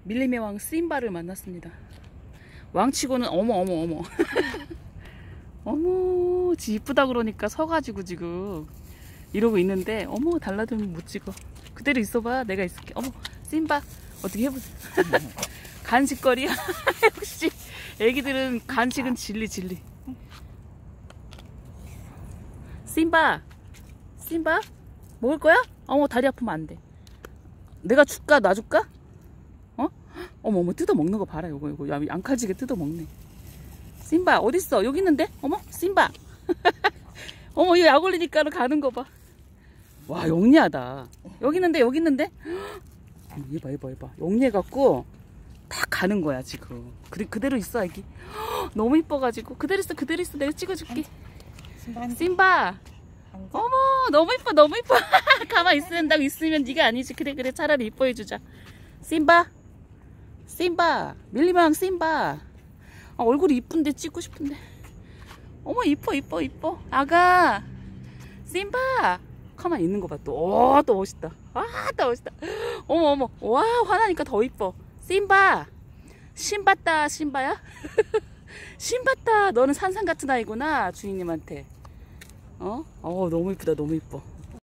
밀림의 왕 심바를 만났습니다. 왕치고는 어머 어머 지 이쁘다 그러니까 서가지고 지금 이러고 있는데 어머 달라들면 못 찍어. 그대로 있어봐. 내가 있을게. 어머 심바 어떻게 해보세요. 간식거리야. 역시 애기들은 간식은 진리. 심바 먹을 거야? 어머 다리 아프면 안 돼. 내가 줄까? 놔줄까? 어? 어머 뜯어 먹는 거 봐라. 이거 양칼지게 뜯어 먹네. 심바 어딨어? 여기 있는데? 어머 심바. 어머 이거 약 올리니까 가는 거 봐. 와 영리하다. 여기 있는데 얘봐 영리해갖고 다 가는 거야 지금. 그대로 있어 애기. 너무 이뻐가지고 그대로 있어. 내가 찍어줄게. 심바 어머 너무 이뻐 가만 있는다고 있으면 네가 아니지. 그래 차라리 이뻐해주자. 심바 밀리망 심바. 얼굴이 이쁜데 찍고 싶은데. 어머 이뻐 아가 심바. 가만 있는 거 봐. 또 멋있다. 또 멋있다. 어머 와 화나니까 더 이뻐. 심바 신봤다. 심바야? 신봤다. 너는 산삼 같은 아이구나 주인님한테. 너무 이쁘다. 너무 이뻐.